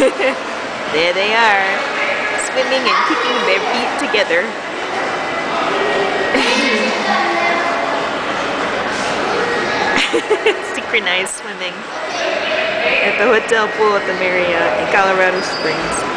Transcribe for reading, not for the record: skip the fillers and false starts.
There they are, swimming and kicking their feet together. Synchronized swimming at the hotel pool at the Marriott in Colorado Springs.